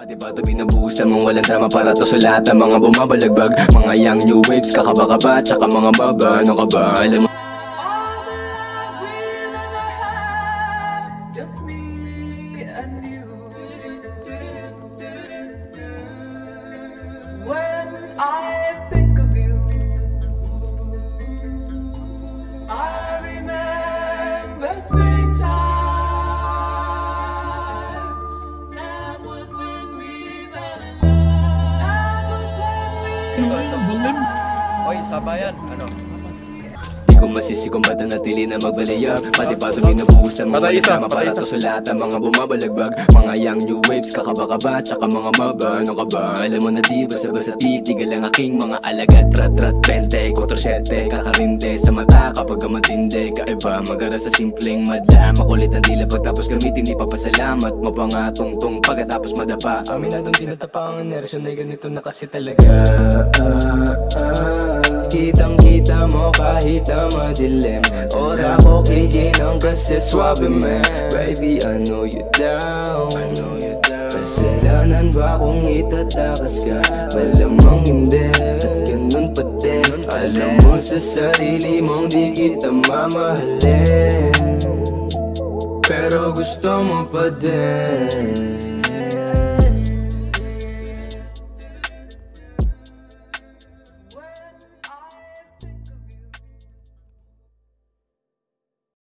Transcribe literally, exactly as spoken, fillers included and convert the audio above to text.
Pati-pato binabuhos lamang walang drama para to sa lahat ng mga bumabalagbag. Mga young new waves, kakaba-kaba, tsaka mga baba. Ano ka ba? Alam mo when I think of you, I remember springtime. That was when we fell in love. That was when we Oy, sabayan, ano? di ko masisi kung ba't natili na magbalayag. Pati-pato binabuhos lamang walang drama para to sa lahat ng mga bumabalagbag. Mga young new waves, kakaba-kaba, tsaka mga maba. Ano ka ba? Alam mo na di basta-basta titigal ang aking mga alagad. Rat-rat, bente, kotorsete, kakarinde sa mata kapag ka matindi. Kaiba, mag-aral sa simpleng madla. Makulit na dila pagtapos gamitin, di papasalamat mo pa nga tungtong pagkatapos madapa. Aminadong tinatapa ang inerasyon ay ganito na kasi talaga. ah, ah. Kitang-kita mo kahit na madilim. Ora ko kikinang kasi swabe man. Baby, I know you down. Kasalanan ba kung itatakas ka? Malamang hindi, at ganun pa din. Alam mo sa sarili mong di kita mamahalin, pero gusto mo pa din.